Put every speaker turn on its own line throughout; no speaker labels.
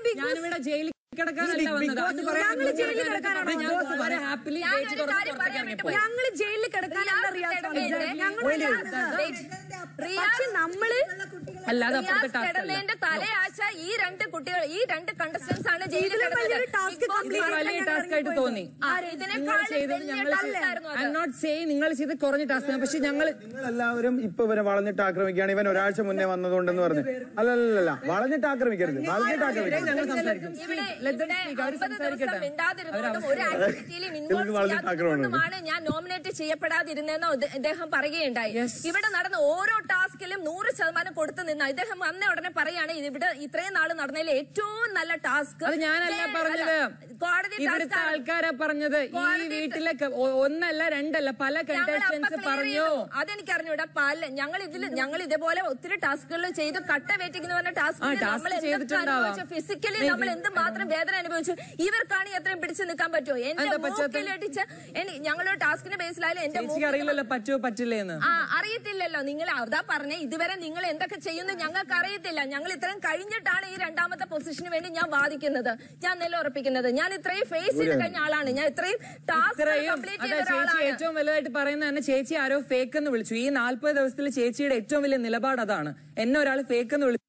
ഞാനിവിടെ ജയിലിൽ കിടക്കാനല്ല വന്നത്.
ഞങ്ങള് ജയിലിൽ കിടക്കാനാണ്. ഞങ്ങള് ജയിലിൽ കിടക്കാനല്ല നമ്മള്
അല്ലാതെ
കിടന്നതിന്റെ തലയാഴ്ച ഈ രണ്ട് കുട്ടികൾ, ഈ രണ്ട് കണ്ടസ്റ്റൻസ് ആണ് ജയിലിൽ
വലിയ ടാസ്ക് ആയിട്ട് തോന്നി. നിങ്ങൾ ചെയ്ത് കുറഞ്ഞ ടാസ്ക്. പക്ഷെ
നിങ്ങളെല്ലാവരും ഇപ്പൊ ഇവരെ വളഞ്ഞിട്ട് ആക്രമിക്കുകയാണ്. ഇവൻ ഒരാഴ്ച മുന്നേ വന്നതുകൊണ്ടെന്ന് പറഞ്ഞു. അല്ലല്ല, വളഞ്ഞിട്ട് ആക്രമിക്കരുത്, വളഞ്ഞിട്ട് ആക്രമിക്കരുത്.
ഞാൻ നോമിനേറ്റ് ചെയ്യപ്പെടാതിരുന്നെന്ന് ഇദ്ദേഹം പറയുകയുണ്ടായി. ഇവിടെ നടന്ന ഓരോ ടാസ്കിലും 100% കൊടുത്തു നിന്ന ഇദ്ദേഹം വന്ന ഉടനെ പറയാണ് ഇവിടെ ഇത്രയും നാള് നടന്നതിൽ ഏറ്റവും നല്ല ടാസ്ക്.
അത് ഞാനല്ല പറഞ്ഞത്, ഇവിടുത്തെ ആൾക്കാരാ പറഞ്ഞത്. ഈ വീട്ടിലെ ഒന്നല്ല രണ്ടല്ല പല കണ്ടസ്റ്റൻസ് പറഞ്ഞു.
അതെനിക്കറിഞ്ഞൂടാ. ഞങ്ങൾ ഇതേപോലെ ഒത്തിരി ടാസ്കുകൾ ചെയ്തു. കട്ട വെയിറ്റിംഗ് എന്ന് പറഞ്ഞ ടാസ്ക് ഫിസിക്കലി നമ്മൾ എന്തുമാത്രം വേദന അനുഭവിച്ചു. ഇവർക്കാണ് എത്രയും പിടിച്ചു നിൽക്കാൻ പറ്റുമോ? എന്റെ മൂക്കിലടിച്ച് ഞങ്ങളൊരു ടാസ്കിന്റെ ബേസിലായാലും എന്റെ
അറിയില്ലല്ലോ പറ്റുമോ പറ്റില്ലേന്ന്.
അറിയത്തില്ലല്ലോ. നിങ്ങൾ അതാ പറഞ്ഞേ, ഇതുവരെ നിങ്ങൾ എന്തൊക്കെ ചെയ്യുന്നു ഞങ്ങൾക്ക് അറിയത്തില്ല. ഞങ്ങൾ ഇത്രയും കഴിഞ്ഞിട്ടാണ് ഈ രണ്ടാമത്തെ പൊസിഷന് വേണ്ടി ഞാൻ വാദിക്കുന്നത്, ഞാൻ നിലയുറപ്പിക്കുന്നത്. ഞാൻ ഇത്രയും ഫേസ് ചെയ്ത് കഴിഞ്ഞ ആളാണ്. ഞാൻ ഇത്രയും ടാസ്ക് കംപ്ലീറ്റ് ചെയ്ത ആളാണ്.
ഏറ്റവും വലുതായിട്ട് പറയുന്നത് തന്നെ ചേച്ചി ആരോ ഫേക്ക് എന്ന് വിളിച്ചു. ഈ 40 ദിവസത്തിൽ ചേച്ചിയുടെ ഏറ്റവും വലിയ നിലപാട് അതാണ്. എന്നെ ഒരാൾ ഫേക്ക് എന്ന് വിളിച്ചു.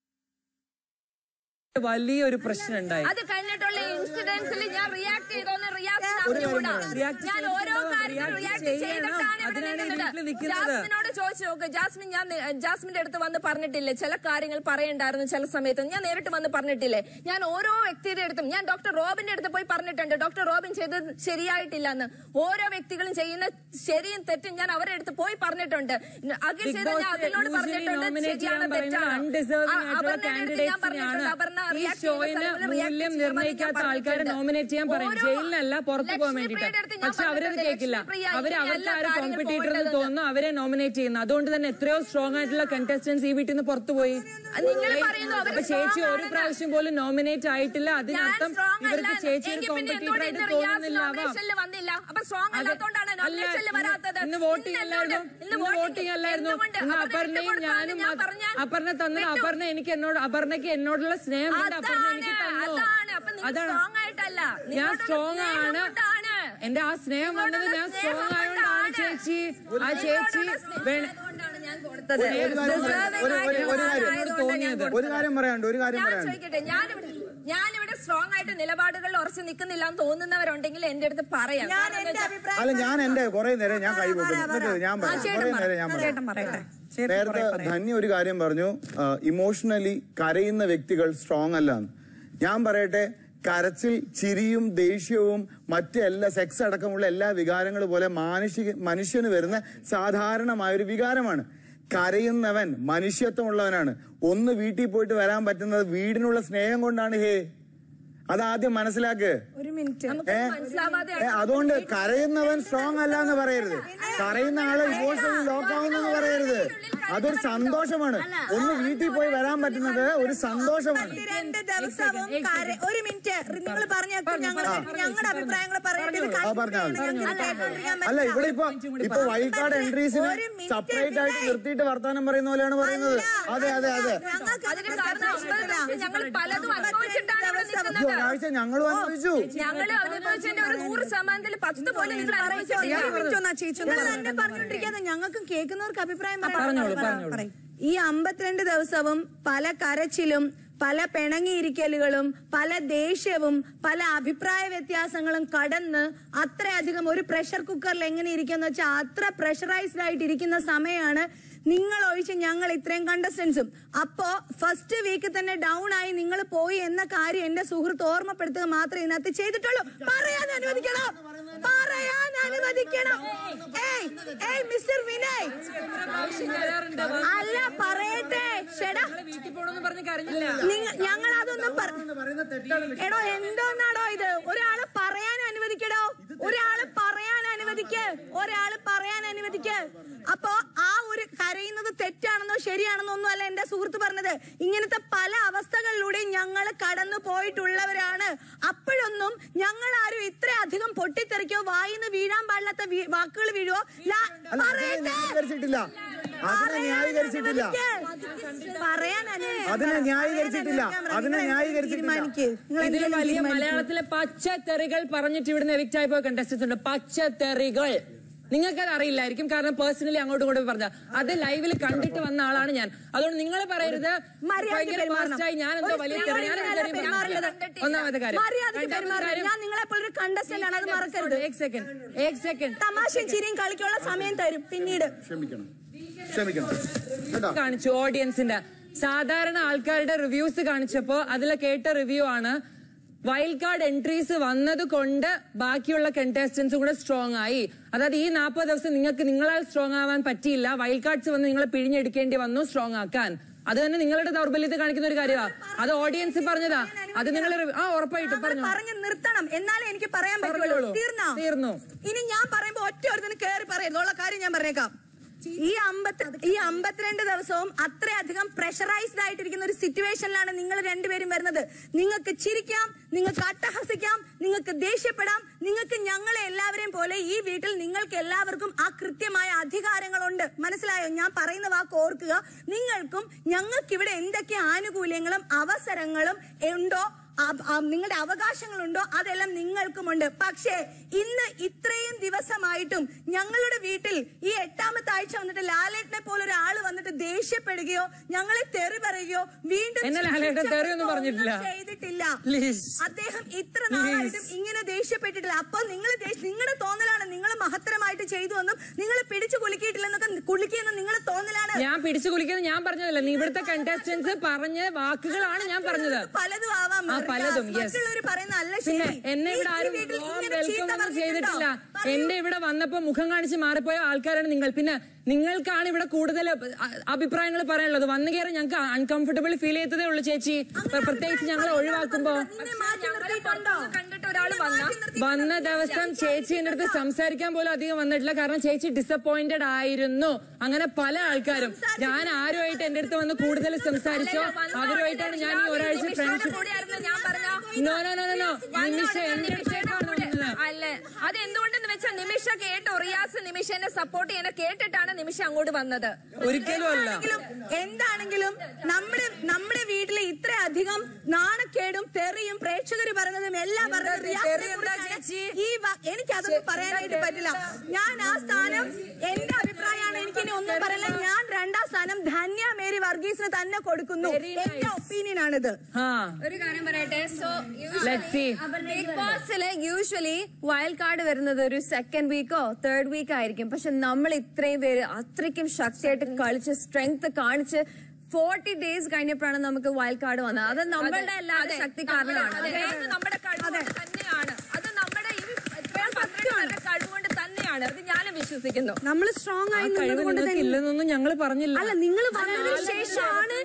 വലിയൊരു പ്രശ്നം ഉണ്ടായി.
അത് കഴിഞ്ഞിട്ടുള്ള ഇൻസിഡൻസിൽ ഞാൻ റിയാക്ട് ചെയ്തോന്ന് ഞാൻ ഓരോ കാര്യത്തിലും റിയാക്ട് ചെയ്തിട്ടാണ് ഇവിടെ നിൽക്കുന്നത്. ജാസ്മിനോട് ചോദിച്ചു നോക്ക്. ജാസ്മിന്റെ അടുത്ത് വന്ന് പറഞ്ഞിട്ടില്ലേ ചില കാര്യങ്ങൾ പറയണ്ടായിരുന്നു ചില സമയത്ത്? ഞാൻ നേരിട്ട് വന്ന് പറഞ്ഞിട്ടില്ലേ? ഞാൻ ഓരോ വ്യക്തിയുടെ അടുത്തും, ഞാൻ ഡോക്ടർ റോബിന്റെ അടുത്ത് പോയി പറഞ്ഞിട്ടുണ്ട് ഡോക്ടർ റോബിൻ ചെയ്തത് ശരിയായിട്ടില്ല എന്ന്. ഓരോ വ്യക്തികളും ചെയ്യുന്ന ശരിയും തെറ്റും ഞാൻ അവരുടെ അടുത്ത് പോയി പറഞ്ഞിട്ടുണ്ട്. അഖിൽ ചെയ്ത ഞാൻ അതിനോട് പറഞ്ഞിട്ടുണ്ട് ശരിയാണ് തെറ്റാണ്. ഞാൻ പറഞ്ഞിട്ടുണ്ട്. അപർണ
മൂല്യം നിർണ്ണയിക്കാത്ത ആൾക്കാരെ നോമിനേറ്റ് ചെയ്യാൻ പറയും. ജയിലിനല്ല പുറത്തു പോകാൻ വേണ്ടിട്ട്. പക്ഷെ അവരത് കേൾക്കില്ല. അവർക്ക് ആരും കോമ്പറ്റീറ്റർ എന്ന് തോന്നുന്നു അവരെ നോമിനേറ്റ് ചെയ്യുന്നു. അതുകൊണ്ട് തന്നെ എത്രയോ സ്ട്രോങ് ആയിട്ടുള്ള കണ്ടസ്റ്റൻസ് ഈ വീട്ടിൽ നിന്ന് പുറത്തു പോയി. ചേച്ചി ഒരു പ്രാവശ്യം പോലും നോമിനേറ്റ് ആയിട്ടില്ല. അതിനർത്ഥം ഇവർക്ക് ചേച്ചി ഒരു കോമ്പറ്റീറ്റർ ആയിട്ട് തോന്നുന്നില്ല. ഇന്ന് വോട്ടിംഗ് അല്ലായിരുന്നു. അപർണയും ഞാനും അപർണ തന്നത് അപർണയ്ക്ക് എന്നോടുള്ള സ്നേഹം കൊണ്ട് അപർണ എനിക്ക് തന്നു. അതാണ് ഞാൻ സ്ട്രോങ് ആണ്. എന്റെ ആ സ്നേഹം വന്നത് ഞാൻ സ്ട്രോങ് ആയതുകൊണ്ടാണ് ചേച്ചി. ആ ചേച്ചി
ഒരു കാര്യം പറയാനുണ്ട്.
ഞാനിവിടെ സ്ട്രോങ് ആയിട്ട് നിലപാടുകളിൽ ഉറച്ചു നിൽക്കുന്നില്ല എന്ന് തോന്നുന്നവരുണ്ടെങ്കിൽ എന്റെ അടുത്ത് പറയാം.
അല്ല, ഞാൻ എന്റെ കുറെ നേരം ഞാൻ കൈവക്കുന്നു. നേരത്തെ ധന്യ ഒരു കാര്യം പറഞ്ഞു, ഇമോഷണലി കരയുന്ന വ്യക്തികൾ സ്ട്രോങ് അല്ലാന്ന്. ഞാൻ പറയട്ടെ, കരച്ചിൽ, ചിരിയും ദേഷ്യവും മറ്റെല്ലാ സെക്സ് അടക്കമുള്ള എല്ലാ വികാരങ്ങളും പോലെ മനുഷ്യന് വരുന്ന സാധാരണമായൊരു വികാരമാണ്. കരയുന്നവൻ മനുഷ്യത്വമുള്ളവനാണ്. ഒന്ന് വീട്ടിൽ പോയിട്ട് വരാൻ പറ്റുന്നത് വീടിനുള്ള സ്നേഹം കൊണ്ടാണ്. അതാദ്യം മനസ്സിലാക്ക്. അതുകൊണ്ട് കരയുന്നവൻ സ്ട്രോങ് അല്ല എന്ന് പറയരുത്. കരയുന്ന ആള് ഇമോഷണലി ലോക്കാവുന്നെന്ന് പറയരുത്. അതൊരു സന്തോഷമാണ്. ഒന്ന് വീട്ടിൽ പോയി വരാൻ പറ്റുന്നത് ഒരു സന്തോഷമാണ്.
2 ദിവസവും ഒരു മിനിറ്റ് നിങ്ങൾ ഞങ്ങളുടെ അഭിപ്രായങ്ങൾ
അല്ല, ഇവിടെ ഇപ്പൊ വൈൽഡ് കാർഡ് എൻട്രീസിന് സെപ്പറേറ്റ് ആയിട്ട് നിർത്തിയിട്ട് വർത്താനം പറയുന്ന പോലെയാണ് പറയുന്നത്. അതെ അതെ അതെ. ഒരാഴ്ച ഞങ്ങളും അനുഭവിച്ചു.
ഞങ്ങൾക്കും കേൾക്കുന്നവർക്ക് അഭിപ്രായം ഈ 52 ദിവസവും പല കരച്ചിലും പല പിണങ്ങിയിരിക്കലുകളും പല ദേഷ്യവും പല അഭിപ്രായ വ്യത്യാസങ്ങളും കടന്ന് അത്രയധികം ഒരു പ്രഷർ കുക്കറിൽ എങ്ങനെ ഇരിക്കുന്ന വെച്ചാൽ അത്ര പ്രഷറൈസ്ഡ് ആയിട്ടിരിക്കുന്ന സമയമാണ് നിങ്ങൾ ഒഴിച്ച് ഞങ്ങൾ ഇത്രയും കണ്ടസ്റ്റൻസും. അപ്പോ ഫസ്റ്റ് വീക്ക് തന്നെ ഡൗൺ ആയി നിങ്ങൾ പോയി എന്ന കാര്യം എന്റെ സുഹൃത്ത് ഓർമ്മപ്പെടുത്തുക മാത്രമേ ഇതിനകത്ത് ചെയ്തിട്ടുള്ളൂ. പറയാൻ അനുവദിക്കണം, പറയാൻ അനുവദിക്കണം. മിസ്റ്റർ വിനയ് അല്ല പറയട്ടെ. ഞങ്ങൾ അതൊന്നും എടോ എന്തോന്നാടോ ഇത്? ഒരാള് പറയാൻ അനുവദിക്കടോ, ഒരാള് പറയാൻ അനുവദിക്ക്. അപ്പോ ആ ഒരു കരയുന്നത് തെറ്റാണെന്നോ ശരിയാണെന്നോ ഒന്നും അല്ല എന്റെ സുഹൃത്ത് പറഞ്ഞത്. ഇങ്ങനത്തെ പല അവസ്ഥകളിലൂടെയും ഞങ്ങൾ കടന്നു പോയിട്ടുള്ളവരാണ്. അപ്പോഴൊന്നും ഞങ്ങൾ ആരും ഇത്ര അധികം പൊട്ടിത്തെറിക്കോ വായിന്ന് വീഴാൻ പാടില്ലാത്ത വാക്കുകൾ വീഴോ
മലയാളത്തിലെ പച്ചത്തെറികൾ പറഞ്ഞിട്ട് ഇവിടുന്ന് എവിക്റ്റ് ആയി പോയ കണ്ടസ്റ്റൻസ് ഉണ്ട്. പച്ചത്തെറികൾ നിങ്ങൾക്കത് അറിയില്ലായിരിക്കും, കാരണം പേഴ്സണലി അങ്ങോട്ടും ഇങ്ങോട്ടും പറഞ്ഞ അത് ലൈവിൽ കണ്ടിട്ട് വന്ന ആളാണ് ഞാൻ. അതുകൊണ്ട് നിങ്ങൾ പറയരുത് ഞാൻ എന്തോ വലിയ ഒന്നാമത്തെ കാര്യം
തമാശയും ചിരിയും കളിക്കുള്ള സമയം തരും. പിന്നീട്
കാണിച്ചു ഓഡിയൻസിന്റെ സാധാരണ ആൾക്കാരുടെ റിവ്യൂസ് കാണിച്ചപ്പോ അതിൽ കേട്ട റിവ്യൂ ആണ് വൈൽഡ് കാർഡ് എൻട്രീസ് വന്നത് കൊണ്ട് ബാക്കിയുള്ള കണ്ടസ്റ്റൻസും കൂടെ സ്ട്രോങ് ആയി. അതായത് ഈ 40 ദിവസം നിങ്ങൾക്ക് നിങ്ങളാൽ സ്ട്രോങ് ആവാൻ പറ്റിയില്ല, വൈൽഡ് കാർഡ്സ് വന്ന് നിങ്ങളെ പിഴിഞ്ഞെടുക്കേണ്ടി വന്നു സ്ട്രോങ് ആക്കാൻ. അത് തന്നെ നിങ്ങളുടെ ദൗർബല്യത്തെ കാണിക്കുന്ന ഒരു കാര്യമാണ്. അത് ഓഡിയൻസ് പറഞ്ഞതാ. അത് നിങ്ങൾ ഉറപ്പായിട്ടും
പറഞ്ഞു നിർത്തണം, എന്നാലേ എനിക്ക് പറയാൻ പറ്റുള്ളൂ. തീർന്നു. ഇനി ഞാൻ പറയുമ്പോ ഒറ്റ ഒരുത്തിന് കയറി പറയുന്നുള്ള കാര്യം ഞാൻ പറഞ്ഞേക്കാം. ഈ 52 ദിവസവും അത്രയധികം പ്രഷറൈസ്ഡ് ആയിട്ടിരിക്കുന്ന ഒരു സിറ്റുവേഷനിലാണ് നിങ്ങൾ രണ്ടുപേരും വരുന്നത്. നിങ്ങൾക്ക് ചിരിക്കാം, നിങ്ങൾക്ക് അട്ടഹസിക്കാം, നിങ്ങൾക്ക് ദേഷ്യപ്പെടാം, നിങ്ങൾക്ക് ഞങ്ങളെ എല്ലാവരെയും പോലെ ഈ വീട്ടിൽ നിങ്ങൾക്ക് എല്ലാവർക്കും ആ കൃത്യമായ അധികാരങ്ങളുണ്ട്. മനസ്സിലായോ? ഞാൻ പറയുന്ന വാക്ക് ഓർക്കുക. നിങ്ങൾക്കും ഞങ്ങൾക്കിവിടെ എന്തൊക്കെ ആനുകൂല്യങ്ങളും അവസരങ്ങളും ഉണ്ടോ, നിങ്ങളുടെ അവകാശങ്ങളുണ്ടോ, അതെല്ലാം നിങ്ങൾക്കുമുണ്ട്. പക്ഷേ ഇന്ന് ഇത്രയും ദിവസമായിട്ടും ഞങ്ങളുടെ വീട്ടിൽ ഈ 8ാമത്തെ ആഴ്ച വന്നിട്ട് ലാലേട്ടനെ പോലെ ഒരാള് വന്നിട്ട് ദേഷ്യപ്പെടുകയോ ഞങ്ങളെ തെറി പറയുകയോ വീണ്ടും ചെയ്തിട്ടില്ല. അദ്ദേഹം ഇത്ര നാളായിട്ടും ഇങ്ങനെ ദേഷ്യപ്പെട്ടിട്ടില്ല. അപ്പൊ നിങ്ങളുടെ തോന്നലാണ് നിങ്ങൾ മഹത്തരമായിട്ട് ചെയ്തു എന്നും നിങ്ങൾ പിടിച്ചു കുലുക്കിയിട്ടില്ലെന്നൊക്കെ കുലുക്കിയെന്നും നിങ്ങളുടെ തോന്നലാണ്.
ഞാൻ പിടിച്ചു കുലുക്കിയെന്ന് ഞാൻ പറഞ്ഞതല്ല, ഇവിടുത്തെ കണ്ടസ്റ്റൻസ് പറഞ്ഞ വാക്കുകളാണ് ഞാൻ പറഞ്ഞത്.
പലതും ആവാം, മറ്റുള്ളവർ പറയുന്ന അല്ല.
പിന്നെ എന്നെ ഇവിടെ ആരും വെൽക്കം ഒന്നും ചെയ്തിട്ടില്ല. എന്റെ ഇവിടെ വന്നപ്പോ മുഖം കാണിച്ച് മാറിപ്പോയ ആൾക്കാരാണ് നിങ്ങൾ. പിന്നെ നിങ്ങൾക്കാണ് ഇവിടെ കൂടുതൽ അഭിപ്രായങ്ങൾ പറയാനുള്ളത്. വന്നു കയറി ഞങ്ങൾക്ക് അൺകംഫർട്ടബിൾ ഫീൽ ചെയ്തതേ ഉള്ളൂ ചേച്ചി, പ്രത്യേകിച്ച് ഞങ്ങൾ ഒഴിവാക്കുമ്പോ. വന്ന ദിവസം ചേച്ചി എന്റെ അടുത്ത് സംസാരിക്കാൻ പോലും അധികം വന്നിട്ടില്ല, കാരണം ചേച്ചി ഡിസപ്പോയിന്റഡ് ആയിരുന്നു. അങ്ങനെ പല ആൾക്കാരും ഞാൻ ആരുമായിട്ട് എന്റെ അടുത്ത് വന്ന് കൂടുതൽ സംസാരിച്ചോ അവരുമായിട്ടാണ് ഞാൻ ഈ ഒരാഴ്ച ഫ്രണ്ട്ഷിപ്പ്. നിമിഷ എന്റെ
അല്ലേ, അത് എന്തുകൊണ്ടെന്ന് വെച്ചാൽ നിമിഷ കേട്ടോ, റിയാസ് നിമിഷനെ സപ്പോർട്ട് ചെയ്യാൻ കേട്ടിട്ടാണ് നിമിഷ അങ്ങോട്ട് വന്നത്.
ഒരിക്കലും അല്ല.
എന്താണെങ്കിലും നമ്മുടെ വീട്ടില് ഇത്രയധികം നാണക്കേടും തെറിയും പ്രേക്ഷകർ പറഞ്ഞതും എല്ലാം പറഞ്ഞത് എനിക്കതൊന്നും പറയാനായിട്ട് പറ്റില്ല. ഞാൻ ആ സ്ഥാനം എന്റെ അഭിപ്രായമാണ്, എനിക്കിനി ഒന്നും പറയില്ല. ഞാൻ 2ാം സ്ഥാനം ധന്യ മേരി വർഗീസിന് തന്നെ കൊടുക്കുന്നു. എന്റെ ഒപ്പീനിയൻ ആണിത്.
ഒരു കാര്യം പറയട്ടെ, സോ ബിഗ് ബോസില് യൂഷ്വലി വൈൽഡ് കാർഡ് വരുന്നത് ഒരു 2nd വീക്കോ 3rd വീക്കോ ആയിരിക്കും. പക്ഷെ നമ്മൾ ഇത്രയും പേര് അത്രയ്ക്കും ശക്തിയായിട്ട് കളിച്ച് സ്ട്രെങ്ത് കാണിച്ച് 40 ഡേയ്സ് കഴിഞ്ഞപ്പോഴാണ് നമുക്ക് വൈൽഡ് കാർഡ് വന്നത്. അത് നമ്മളുടെ എല്ലാവരുടെ ശക്തി കാരണമാണ്, നമ്മുടെ കഴിവ് തന്നെയാണ്. അത് നമ്മുടെ ഈ കഴിവുകൊണ്ട് തന്നെയാണ്, അത് ഞാനും വിശ്വസിക്കുന്നു.
നമ്മൾ സ്ട്രോങ്
ആയില്ലെന്നൊന്നും ഞങ്ങൾ പറഞ്ഞില്ല.
അല്ല, നിങ്ങൾ വന്നതിന് ശേഷമാണ്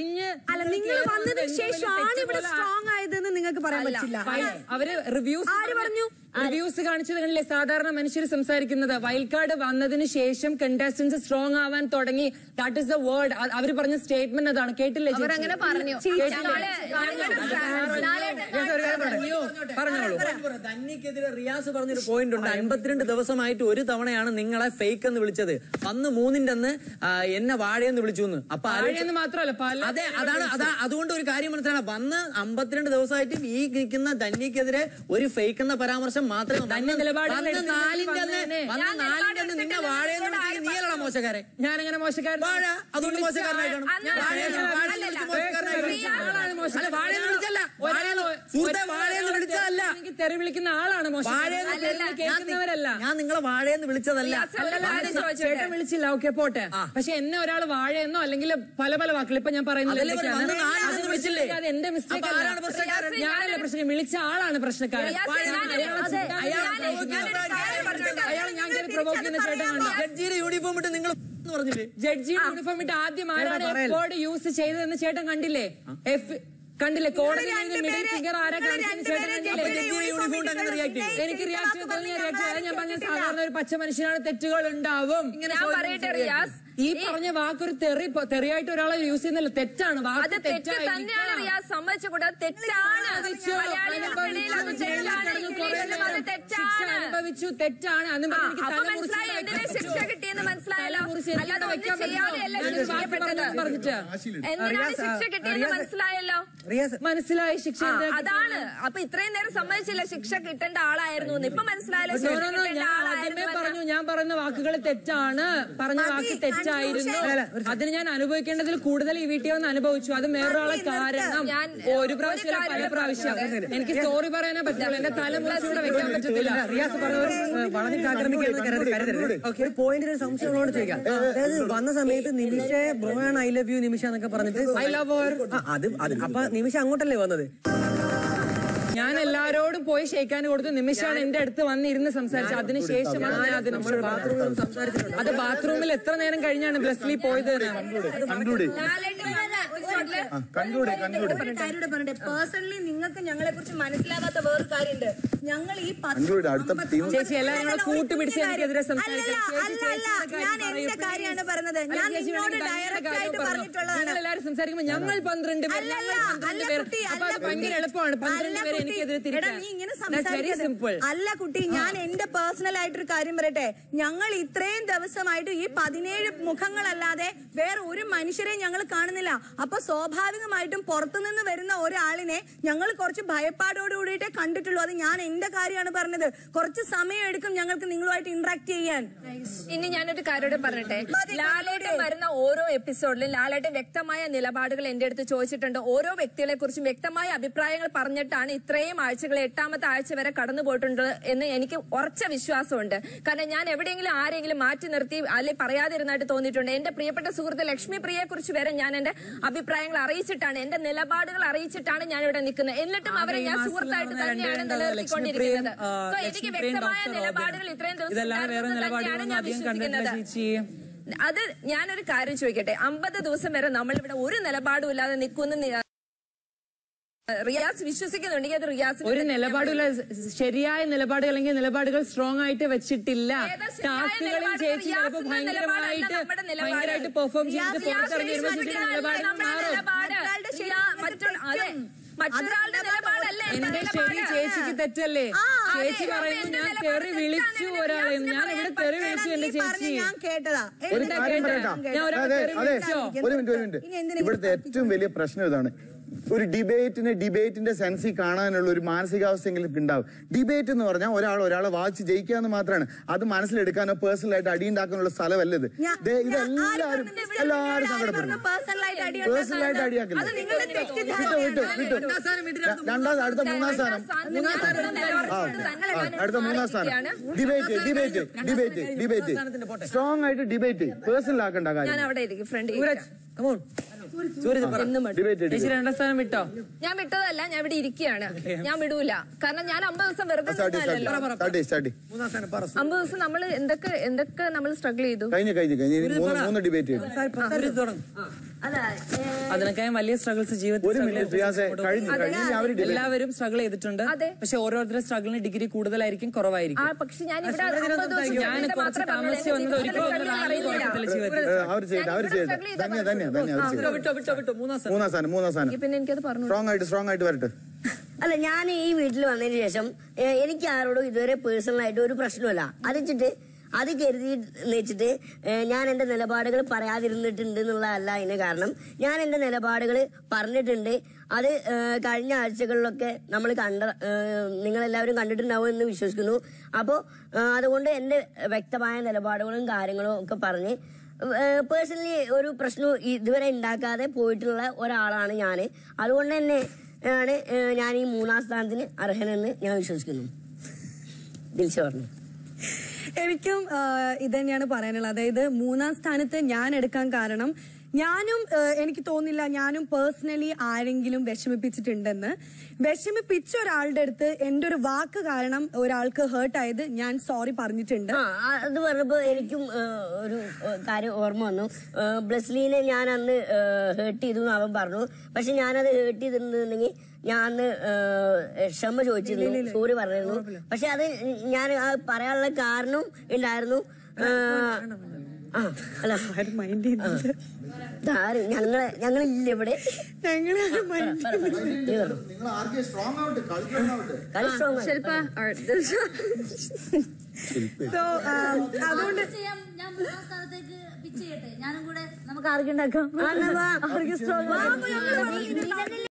ഇവിടെ സ്ട്രോങ് ആയതെന്ന് നിങ്ങൾക്ക് പറയാൻ പറ്റില്ല.
അവര് റിവ്യൂസ് കാണിച്ചത് കണ്ടില്ലേ? സാധാരണ മനുഷ്യർ സംസാരിക്കുന്നത് വൈൽഡ് കാർഡ് വന്നതിന് ശേഷം കണ്ടസ്റ്റൻസ് സ്ട്രോങ് ആവാൻ തുടങ്ങി. That is the word. അവർ പറഞ്ഞ സ്റ്റേറ്റ്മെന്റ് അതാണ്. കേട്ടില്ലേ?
അവരങ്ങനെ പറഞ്ഞു.
പറഞ്ഞോളൂ.
ധന്യക്കെതിരെ റിയാസ് പറഞ്ഞൊരു പോയിന്റ് ഉണ്ട്. 52 ദിവസമായിട്ട് ഒരു തവണയാണ് നിങ്ങളെ ഫേക്ക് എന്ന് വിളിച്ചത്. വന്ന് 3ന്റെ അന്ന് എന്നെ വാഴയെന്ന് വിളിച്ചു. അപ്പൊ
വാഴയെന്ന് മാത്രമല്ല,
അതെ, അതുകൊണ്ട് ഒരു കാര്യം മനസ്സിലാണ്. വന്ന് 52 ദിവസമായിട്ട് ഈ നിൽക്കുന്ന ധന്യക്കെതിരെ ഒരു ഫേക്ക് എന്ന പരാമർശം മാത്രമേ. 4ന്റെ അന്ന് നിന്നെ വാഴയെന്ന് വിളിച്ചെങ്കിൽ നീയല്ല മോശക്കാരൻ.
ഞാനെങ്ങനെ മോശക്കാരൻ?
വാഴ അതുകൊണ്ട് മോശക്കാരനായിട്ടാണ്.
തെറി വിളിക്കുന്ന ആളാണ് മോശം.
ഞാൻ നിങ്ങളെ വാഴയെന്ന് വിളിച്ചതല്ല.
ചേട്ടൻ വിളിച്ചില്ല, ഓക്കെ പോട്ടെ. പക്ഷെ എന്നെ ഒരാൾ വാഴയെന്നോ അല്ലെങ്കിൽ പല പല വാക്കുകൾ ഇപ്പൊ ഞാൻ പറയുന്നത് അത് എന്റെ മിസ്റ്റേക്ക് അല്ല. ഞാനല്ല പ്രശ്നം, വിളിച്ച ആളാണ് പ്രശ്നക്കാരൻ. അയാൾ ഞാൻ പ്രൊവോക്ക് ചെയ്യുന്ന ചേട്ടൻ കണ്ടു.
ജഡ്ജിയുടെ യൂണിഫോം ഇട്ട് നിങ്ങൾ പറഞ്ഞില്ലേ?
ജഡ്ജിയുടെ യൂണിഫോം ഇട്ട് ആദ്യം ആരാണ് എപ്പോഴും യൂസ് ചെയ്തതെന്ന് ചേട്ടൻ കണ്ടില്ലേ? കണ്ടില്ലേ? കോടതി മിഡിൽ ഫിഗർ ആരാ കാണിച്ചെന്ന് ചേട്ടൻ കണ്ടില്ലേ? എനിക്ക് റിയാക്ട് തോന്നിയ റിയാക്ട്. ഞാൻ പറഞ്ഞ സാധാരണ ഒരു പച്ച മനുഷ്യനാണ്, തെറ്റുകൾ ഉണ്ടാവും.
ഞാൻ പറയട്ടെ റിയാസ്,
ഈ പറഞ്ഞ വാക്കൊരു തെറിയായിട്ട് ഒരാളെ യൂസ് ചെയ്യുന്നില്ല, തെറ്റാണ്.
അത് തെറ്റ് തന്നെയാണ് റിയാസ്, സമ്മതിച്ചുകൂടാ, തെറ്റാണ്.
അനുഭവിച്ചു, തെറ്റാണ്.
മനസ്സിലായി, എന്തിനാ ശിക്ഷ കിട്ടിയെന്ന് മനസ്സിലായല്ലോ. അല്ലാതെ ഒന്നും ചെയ്യാതെയല്ല ശിക്ഷിക്കപ്പെട്ടത്. എന്തിനാണ് ശിക്ഷ കിട്ടിയെന്ന് മനസ്സിലായല്ലോ.
മനസ്സിലായി ശിക്ഷ.
അതാണ്. അപ്പൊ ഇത്രയും നേരം സമ്മതിച്ചില്ല ശിക്ഷ കിട്ടേണ്ട ആളായിരുന്നു. ഇപ്പൊ മനസ്സിലായല്ലോ
പറഞ്ഞു. ഞാൻ പറഞ്ഞ വാക്കുകൾ തെറ്റാണ്, പറഞ്ഞ വാക്ക് തെറ്റായിരുന്നു. അതിന് ഞാൻ അനുഭവിക്കേണ്ടതിൽ കൂടുതൽ ഈ വീട്ടിൽ വന്ന് അനുഭവിച്ചു. അത് വേറൊരാളെ കാരണം ഒരു പ്രാവശ്യം പല പ്രാവശ്യം എനിക്ക് സ്റ്റോറി പറയാനേ പറ്റില്ല. എന്റെ തല മുറിച്ചൂടെ വെക്കാൻ പറ്റത്തില്ല.
റിയാസ് പറഞ്ഞവർ വളഞ്ഞിട്ട് ആക്രമിക്കാന്ന് കരുതരുത്. ഒരു പോയിന്റിൽ ഒരു സംശയങ്ങളോട് ചോദിക്കാം. അതായത് വന്ന സമയത്ത് നിമിഷ ബ്രോയാണ് ഐ ലവ് യു നിമിഷ എന്നൊക്കെ പറഞ്ഞിട്ട്
ഐ ലവ് ഹർ.
അപ്പൊ നിമിഷ അങ്ങോട്ടല്ലേ വന്നത്?
ഞാൻ എല്ലാരോടും പോയി ഷെയ്ക്കാൻ കൊടുത്തു. നിമിഷാണ് എന്റെ അടുത്ത് വന്നിരുന്ന് സംസാരിച്ചത്. അതിനുശേഷമാണ് ഞാൻ അത് ബാത്റൂമിൽ എത്ര നേരം കഴിഞ്ഞാണ് ബ്ലസ്ലി പോയത്.
പേഴ്സണലി നിങ്ങൾക്ക് ഞങ്ങളെ കുറിച്ച് മനസ്സിലാകാത്ത വേറൊരു കാര്യമുണ്ട്. ഞങ്ങൾ ഈ
ചേച്ചി എല്ലാവരും കൂട്ടുപിടിച്ച് എനിക്കെതിരെ
ഞാൻ എന്റെ കാര്യമാണ് പറഞ്ഞത്. ഞാൻ നിന്നോട് ഡയറക്റ്റ് ആയിട്ട് പറഞ്ഞിട്ടുള്ളതാണ്.
എല്ലാവരും സംസാരിക്കുമ്പോൾ ഞങ്ങൾ 12 പേർ, അപ്പൊ അത് ഭയങ്കര എളുപ്പമാണ്. 12 പേരെ എനിക്കെതിരെ തിരിക്കാൻ.
അല്ല കുട്ടി, ഞാൻ എന്റെ പേഴ്സണൽ ആയിട്ടൊരു കാര്യം പറയട്ടെ. ഞങ്ങൾ ഇത്രയും ദിവസമായിട്ട് ഈ 17 മുഖങ്ങളല്ലാതെ വേറെ ഒരു മനുഷ്യരെ ഞങ്ങൾ കാണുന്നില്ല. അപ്പൊ സ്വാഭാവികമായിട്ടും പുറത്തുനിന്ന് വരുന്ന ഒരാളിനെ ഞങ്ങൾ കുറച്ച് ഭയപ്പാടോട് കൂടിയിട്ടേ കണ്ടിട്ടുള്ളൂ. അത് ഞാൻ എന്റെ കാര്യമാണ് പറഞ്ഞത്. കുറച്ച് സമയം എടുക്കും ഞങ്ങൾക്ക് നിങ്ങളുമായിട്ട് ഇന്ററാക്ട് ചെയ്യാൻ.
ഇനി ഞാനൊരു കാര്യം പറയട്ടെ. ലാലേട്ടൻ വരുന്ന ഓരോ എപ്പിസോഡിലും ലാലേട്ടൻ വ്യക്തമായ നിലപാടുകൾ എന്റെ അടുത്ത് ചോദിച്ചിട്ടുണ്ട്. ഓരോ വ്യക്തികളെ കുറിച്ചും വ്യക്തമായ അഭിപ്രായങ്ങൾ പറഞ്ഞിട്ടാണ് ഇത്രയും ആഴ്ചകൾ 8ാമത്തെ ആഴ്ച വരെ കടന്നു പോയിട്ടുണ്ട് എന്ന് എനിക്ക് ഉറച്ച വിശ്വാസമുണ്ട്. കാരണം ഞാൻ എവിടെയെങ്കിലും ആരെങ്കിലും മാറ്റി നിർത്തി അല്ലെങ്കിൽ പറയാതിരുന്നായിട്ട് തോന്നിയിട്ടുണ്ട്. എന്റെ പ്രിയപ്പെട്ട സുഹൃത്ത് ലക്ഷ്മി പ്രിയയെ കുറിച്ച് വരെ ഞാൻ എന്റെ അഭിപ്രായങ്ങൾ അറിയിച്ചിട്ടാണ്, എന്റെ നിലപാടുകൾ അറിയിച്ചിട്ടാണ് ഞാൻ ഇവിടെ നിൽക്കുന്നത്. എന്നിട്ടും അവരെ ഞാൻ സുഹൃത്തായിട്ട് തന്നെയാണ് നിലനിർത്തിക്കൊണ്ടിരിക്കുന്നത്. എനിക്ക് വ്യക്തമായ നിലപാടുകൾ ഇത്രയും ദിവസം ഞാൻ വിശ്വസിക്കുന്നത്. അത് ഞാനൊരു കാര്യം ചോദിക്കട്ടെ. 50 ദിവസം വരെ നമ്മളിവിടെ ഒരു നിലപാടും ഇല്ലാതെ നിൽക്കുന്ന റിയാസ് വിശ്വസിക്കുന്നുണ്ടെങ്കിൽ അത് റിയാസ്
ഒരു നിലപാടില്ല. ശരിയായ നിലപാട് അല്ലെങ്കിൽ നിലപാടുകൾ സ്ട്രോങ് ആയിട്ട് വെച്ചിട്ടില്ല. ടാസ്കുകളും ചേച്ചി ചിലപ്പോൾ ഭയങ്കരമായിട്ട് പെർഫോം ചെയ്ത് പുറത്തിറങ്ങി
മറ്റൊരാളുടെ നിലപാടല്ലേ
എന്റെ ശരി. ചേച്ചിക്ക് തെറ്റല്ലേ? ചേച്ചി പറയുന്നു ഞാൻ തെറി വിളിച്ചു ഒരാളെ. ഞാൻ ഇവിടെ തെറി വിളിച്ചു എന്റെ ചേച്ചി.
ഞാൻ കേട്ടതാ.
ഒരു മിനിറ്റ്. ഇവിടുത്തെ ഏറ്റവും വലിയ പ്രശ്നം ഇതാണ്. ഒരു ഡിബേറ്റിന്റെ സെൻസിൽ കാണാനുള്ള ഒരു മാനസികാവസ്ഥയെങ്കിലും ഉണ്ടാവും. ഡിബേറ്റ് എന്ന് പറഞ്ഞാൽ ഒരാളെ വായിച്ച് ജയിക്കാന്ന് മാത്രമാണ്. അത് മനസ്സിലെടുക്കാനോ പേഴ്സണലായിട്ട് അടി ഉണ്ടാക്കാനുള്ള സ്ഥലമല്ല ഇത്. ഇതെല്ലാരും സങ്കടപ്പെടുന്നു. പേഴ്സണലായിട്ട് അടിയാക്കില്ല. അടുത്ത മൂന്നാം സ്ഥാനം ഡിബേറ്റ് സ്ട്രോങ് ആയിട്ട് ഡിബേറ്റ് പേഴ്സണൽ ആക്കേണ്ട കാര്യം.
രണ്ടാം സ്ഥാനം വിട്ടോ?
ഞാൻ വിട്ടതല്ല, ഞാൻ ഇവിടെ ഇരിക്കുകയാണ്. ഞാൻ വിടൂല. കാരണം ഞാൻ 50 ദിവസം വെറുതെ 50 ദിവസം നമ്മൾ എന്തൊക്കെ നമ്മൾ സ്ട്രഗിൾ ചെയ്തു.
കഴിഞ്ഞ ഡിബേറ്റ്
അതിനൊക്കെയും വലിയ സ്ട്രഗിൾസ് ജീവിതത്തിൽ എല്ലാവരും സ്ട്രഗിൾ ചെയ്തിട്ടുണ്ട്. പക്ഷെ ഓരോരുത്തരുടെ സ്ട്രഗിളിന് ഡിഗ്രി കൂടുതലായിരിക്കും, കുറവായിരിക്കും.
പക്ഷെ ഞാൻ ഇവിടെ
ഞാൻ കുറച്ച് താമസിച്ച് വന്നത്
പിന്നെ എനിക്കത് പറഞ്ഞു.
സ്ട്രോങ് ആയിട്ട് വരട്ടെ.
അല്ല, ഞാൻ ഈ വീട്ടിൽ വന്നതിന് ശേഷം എനിക്ക് ആരോടും ഇതുവരെ പേഴ്സണലായിട്ട് ഒരു പ്രശ്നമില്ല. അത് കരുതി വെച്ചിട്ട് ഞാൻ എന്റെ നിലപാടുകൾ പറയാതിരുന്നിട്ടുണ്ട് എന്നുള്ളതല്ല അതിന് കാരണം. ഞാൻ എന്റെ നിലപാടുകൾ പറഞ്ഞിട്ടുണ്ട്. അത് കഴിഞ്ഞ ആഴ്ചകളിലൊക്കെ നമ്മൾ നിങ്ങളെല്ലാവരും കണ്ടിട്ടുണ്ടാവും എന്ന് വിശ്വസിക്കുന്നു. അപ്പോൾ അതുകൊണ്ട് എന്റെ വ്യക്തമായ നിലപാടുകളും കാര്യങ്ങളും ഒക്കെ പറഞ്ഞ് പേഴ്സണലി ഒരു പ്രശ്നം ഇതുവരെ ഉണ്ടാക്കാതെ പോയിട്ടുള്ള ഒരാളാണ് ഞാൻ. അതുകൊണ്ട് തന്നെ ആണ് ഞാൻ ഈ 3ാം സ്ഥാനത്തിന് അർഹനെന്ന് ഞാൻ വിശ്വസിക്കുന്നു. ദിൽഷ പറഞ്ഞു.
എനിക്കും ഇതന്നെയാണ് പറയാനുള്ളത്. അതായത് 3ാം സ്ഥാനത്ത് ഞാൻ എടുക്കാൻ കാരണം എനിക്ക് തോന്നില്ല ഞാനും പേഴ്സണലി ആരെങ്കിലും വിഷമിപ്പിച്ചിട്ടുണ്ടെന്ന്. വിഷമിപ്പിച്ച ഒരാളുടെ അടുത്ത് എന്റെ ഒരു വാക്ക് കാരണം ഒരാൾക്ക് ഹേർട്ട് ആയത് ഞാൻ സോറി പറഞ്ഞിട്ടുണ്ട്.
അത് പറഞ്ഞപ്പോ എനിക്കും ഒരു കാര്യം ഓർമ്മ വന്നു. ബ്ലസ്ലീനെ ഞാൻ അന്ന് ഹേർട്ട് ചെയ്തു എന്ന് അവൻ പറഞ്ഞു. പക്ഷെ ഞാനത് ഹേർട്ട് ചെയ്തിട്ടുണ്ടെങ്കിൽ ഞാൻ ക്ഷമ ചോദിച്ചിരുന്നു, സോറി പറഞ്ഞിരുന്നു. പക്ഷെ അത് ഞാൻ പറയാനുള്ള കാരണം ഉണ്ടായിരുന്നു. അല്ല ഞങ്ങളില്ല ഇവിടെ
അതുകൊണ്ട്
ഞാനും കൂടെ നമുക്ക് ആർക്കുണ്ടാക്കാം